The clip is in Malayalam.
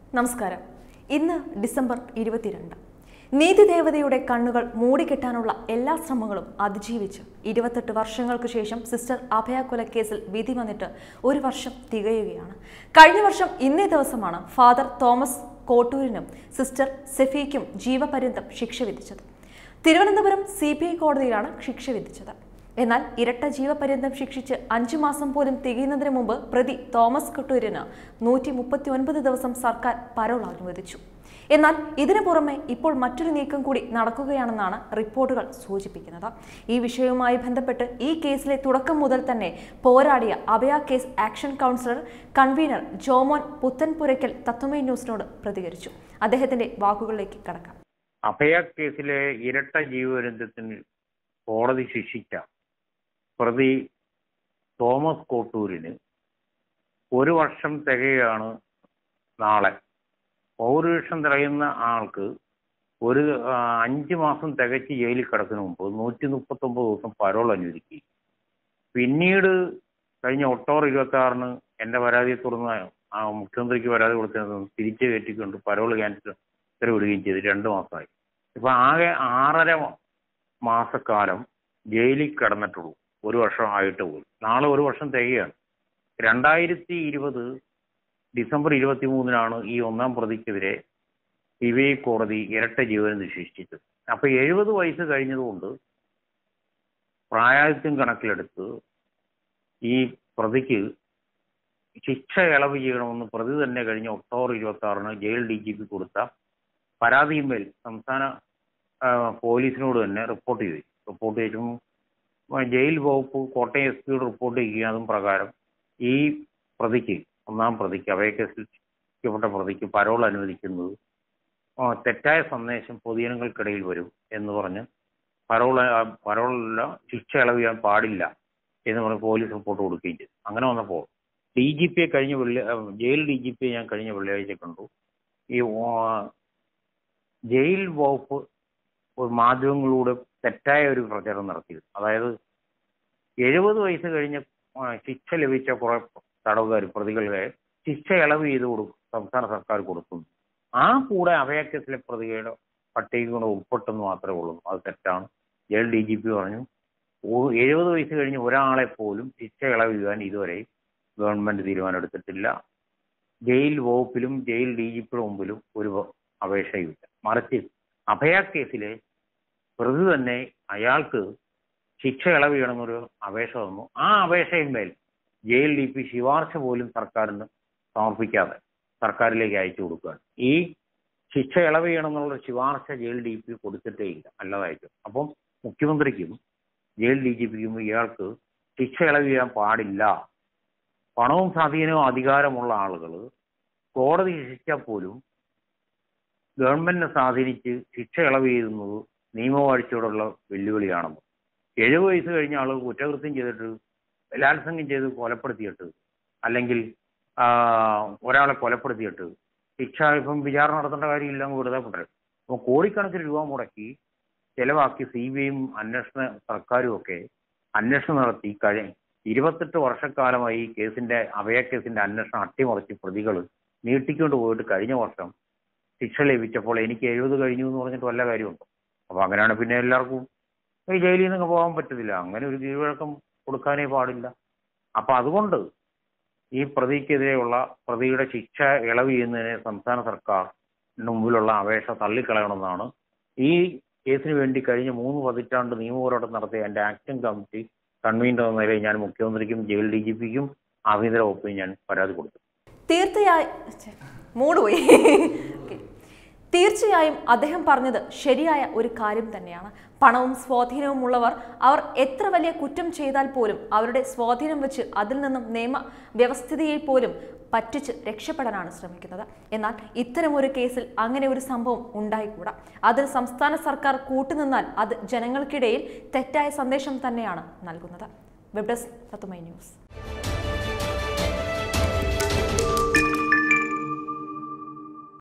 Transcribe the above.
നമസ്കാരം. ഇന്ന് ഡിസംബർ 22. നീതിദേവതയുടെ കണ്ണുകൾ മൂടിക്കെട്ടാനുള്ള എല്ലാ ശ്രമങ്ങളും അതിജീവിച്ച് 28 വർഷങ്ങൾക്ക് ശേഷം സിസ്റ്റർ അഭയ കൊലക്കേസിൽ വിധി വന്നിട്ട് ഒരു വർഷം തികയുകയാണ്. കഴിഞ്ഞ വർഷം ഇന്നേ ദിവസമാണ് ഫാദർ തോമസ് കോട്ടൂരിനും സിസ്റ്റർ സെഫിക്കും ജീവപര്യന്തം ശിക്ഷ വിധിച്ചത്. തിരുവനന്തപുരം CBI കോടതിയിലാണ് ശിക്ഷ വിധിച്ചത്. എന്നാൽ ഇരട്ട ജീവപര്യന്തം ശിക്ഷിച്ച് 5 മാസം പോലും തികയുന്നതിന് മുമ്പ് പ്രതി തോമസ് കൊട്ടൂരിന് 139 ദിവസം സർക്കാർ പരോൾ അനുവദിച്ചു. എന്നാൽ ഇതിനു പുറമെ ഇപ്പോൾ മറ്റൊരു നീക്കം കൂടി നടക്കുകയാണെന്നാണ് റിപ്പോർട്ടുകൾ സൂചിപ്പിക്കുന്നത്. ഈ വിഷയവുമായി ബന്ധപ്പെട്ട് ഈ കേസിലെ തുടക്കം മുതൽ തന്നെ പോരാടിയ Abhaya case action councillor convener Jomon Puthenpurackal Tatwamayi ന്യൂസിനോട് പ്രതികരിച്ചു. അദ്ദേഹത്തിന്റെ വാക്കുകളിലേക്ക് കടക്കാം. അഭയ കേസിലെ ഇരട്ട ജീവപര്യന്തത്തിന് കോടതി ശിക്ഷിച്ച പ്രതി തോമസ് കോട്ടൂരിന് ഒരു വർഷം തികയാണ് നാളെ. പൗരുഷം തികയുന്ന ആൾക്ക് ഒരു 5 മാസം തികച്ച് ജയിലിൽ കിടക്കുന്നതിന് മുമ്പ് 139 ദിവസം പരോൾ അനുവദിക്കുക. പിന്നീട് കഴിഞ്ഞ ഒക്ടോബർ 26 എൻ്റെ പരാതിയെ തുടർന്ന് മുഖ്യമന്ത്രിക്ക് പരാതി കൊടുത്തത് തിരിച്ചു കയറ്റിക്കൊണ്ട് പരോൾ ക്യാൻസൽ ഉത്തരവിടുകയും ചെയ്ത് 2 മാസമായി. ഇപ്പം ആകെ 6.5 മാസക്കാലം ജയിലിൽ കിടന്നിട്ടുള്ളൂ. ഒരു വർഷം ആയിട്ട് പോയി. നാളെ ഒരു വർഷം തികയാണ്. 2020 ഡിസംബർ 23 ഈ ഒന്നാം പ്രതിക്കെതിരെ CBI കോടതി ഇരട്ട ജീവപര്യന്തം ശിക്ഷിച്ചത്. അപ്പൊ 70 വയസ്സ് കഴിഞ്ഞതുകൊണ്ട് പ്രായാധിക്യം കണക്കിലെടുത്ത് ഈ പ്രതിക്ക് ശിക്ഷ ഇളവ് ചെയ്യണമെന്ന് പ്രതി തന്നെ കഴിഞ്ഞ ഒക്ടോബർ 26 ജയിൽ DGP കൊടുത്ത പരാതിയിന്മേൽ സംസ്ഥാന പോലീസിനോട് തന്നെ റിപ്പോർട്ട് ചെയ്തു. ജയിൽ വകുപ്പ് കോട്ടയം SP റിപ്പോർട്ട് ചെയ്യുന്നതും പ്രകാരം ഈ പ്രതിക്ക്, ഒന്നാം പ്രതിക്ക്, അഭയ കേസിൽ ശിക്ഷിക്കപ്പെട്ട പ്രതിക്ക് പരോൾ അനുവദിക്കുന്നത് തെറ്റായ സന്ദേശം പൊതുജനങ്ങൾക്കിടയിൽ വരും എന്ന് പറഞ്ഞ് പരോളില്ല, ശിക്ഷ ഇളവ് ചെയ്യാൻ പാടില്ല എന്ന് പറഞ്ഞ് പോലീസ് റിപ്പോർട്ട് കൊടുക്കുകയും ചെയ്തു. അങ്ങനെ വന്നപ്പോൾ DGPയെ ജയിൽ DGPയെ ഞാൻ കഴിഞ്ഞ വെള്ളിയാഴ്ച കണ്ടു. ഈ ജയിൽ വകുപ്പ് മാധ്യമങ്ങളിലൂടെ തെറ്റായ ഒരു പ്രചരണം നടത്തിയത്. അതായത് 70 വയസ്സ് കഴിഞ്ഞ് ശിക്ഷ ലഭിച്ച കുറെ തടവുകാർ, പ്രതികളെ ശിക്ഷ ഇളവ് ചെയ്ത് കൊടുക്കും, സംസ്ഥാന സർക്കാർ കൊടുക്കുന്നു. ആ കൂടെ അഭയ കേസിലെ പ്രതികളുടെ പട്ടികയുടെ ഉൾപ്പെട്ടെന്ന് മാത്രമേ ഉള്ളൂ. അത് തെറ്റാണ്. ജയിൽ DGP പറഞ്ഞു 70 വയസ്സ് കഴിഞ്ഞ് ഒരാളെ പോലും ശിക്ഷ ഇളവ് ചെയ്യാൻ ഇതുവരെ ഗവൺമെന്റ് തീരുമാനം എടുത്തിട്ടില്ല. ജയിൽ വകുപ്പിലും ജയിൽ DGPയുടെ മുമ്പിലും ഒരു അപേക്ഷയുമില്ല. മറിച്ച് അഭയ കേസിലെ പ്രതി തന്നെ അയാൾക്ക് ശിക്ഷ ഇളവ് ചെയ്യണമെന്നൊരു അപേക്ഷ തന്നു. ആ അപേക്ഷയിന്മേൽ ജയിൽ DP ശുപാർശ പോലും സർക്കാരിന് സമർപ്പിക്കാതെ സർക്കാരിലേക്ക് അയച്ചു കൊടുക്കുകയാണ്. ഈ ശിക്ഷ ഇളവ് ചെയ്യണമെന്നുള്ള ശുപാർശ ജയിൽ DP കൊടുത്തിട്ടേ ഇല്ല, അല്ലാതായിട്ടും. അപ്പം മുഖ്യമന്ത്രിക്കും ജയിൽ DGPക്കും ഇയാൾക്ക് ശിക്ഷ ഇളവ് ചെയ്യാൻ പാടില്ല. പണവും സ്വാധീനവും അധികാരമുള്ള ആളുകൾ കോടതി ശിക്ഷിച്ചാൽ പോലും ഗവൺമെന്റിനെ സ്വാധീനിച്ച് ശിക്ഷ ഇളവ് ചെയ്യുന്നത് നിയമവാഴ്ചയോടുള്ള വെല്ലുവിളിയാണെന്ന്. 70 വയസ്സ് കഴിഞ്ഞ ആൾ കുറ്റകൃത്യം ചെയ്തിട്ട്, ബലാത്സംഗം ചെയ്ത് കൊലപ്പെടുത്തിയിട്ട്, അല്ലെങ്കിൽ ഒരാളെ കൊലപ്പെടുത്തിയിട്ട് ശിക്ഷ ഇപ്പം വിചാരണ നടത്തേണ്ട കാര്യമില്ല, അങ്ങ് വെറുതെ വിടരുത്. അപ്പോൾ കോടിക്കണക്കിന് രൂപ മുടക്കി ചെലവാക്കി CBIയും സർക്കാരും ഒക്കെ അന്വേഷണം നടത്തി 28 വർഷക്കാലമായി അഭയ കേസിന്റെ അന്വേഷണം അട്ടിമറിച്ച് പ്രതികൾ നീട്ടിക്കൊണ്ട് പോയിട്ട് കഴിഞ്ഞ വർഷം ശിക്ഷ ലഭിച്ചപ്പോൾ എനിക്ക് 70 കഴിഞ്ഞു എന്ന് പറഞ്ഞിട്ട് വല്ല കാര്യമുണ്ടോ? അപ്പൊ അങ്ങനെയാണ് പിന്നെ എല്ലാവർക്കും ഈ ജയിലിൽ നിന്ന് പോകാൻ പറ്റത്തില്ല. അങ്ങനെ ഒരു കീഴ്വഴക്കം കൊടുക്കാനേ പാടില്ല. അപ്പൊ അതുകൊണ്ട് ഈ പ്രതിക്കെതിരെയുള്ള പ്രതിയുടെ ശിക്ഷ ഇളവ് ചെയ്യുന്നതിന് സംസ്ഥാന സർക്കാരിന് മുമ്പിലുള്ള അപേക്ഷ തള്ളിക്കളയണമെന്നാണ് ഈ കേസിന് വേണ്ടി കഴിഞ്ഞ 3 പതിറ്റാണ്ട് നിയമപോരാട്ടം നടത്തിയ എൻ്റെ ആക്ഷൻ കമ്മിറ്റി കൺവീനർ എന്ന നിലയിൽ ഞാൻ മുഖ്യമന്ത്രിക്കും ജയിൽ DGPക്കും ആഭ്യന്തര വകുപ്പിനും ഞാൻ പരാതി കൊടുത്തു. തീർച്ചയായും അദ്ദേഹം പറഞ്ഞത് ശരിയായ ഒരു കാര്യം തന്നെയാണ്. പണവും സ്വാധീനവും ഉള്ളവർ അവർ എത്ര വലിയ കുറ്റം ചെയ്താൽ പോലും അവരുടെ സ്വാധീനം വെച്ച് അതിൽ നിന്നും നിയമ വ്യവസ്ഥിതിയെ പോലും പറ്റിച്ച് രക്ഷപ്പെടാനാണ് ശ്രമിക്കുന്നത്. എന്നാൽ ഇത്തരമൊരു കേസിൽ അങ്ങനെ ഒരു സംഭവം ഉണ്ടായിക്കൂടാ. അതിൽ സംസ്ഥാന സർക്കാർ കൂട്ടുനിന്നാൽ അത് ജനങ്ങൾക്കിടയിൽ തെറ്റായ സന്ദേശം തന്നെയാണ് നൽകുന്നത്. Web desk Tatwamayi news.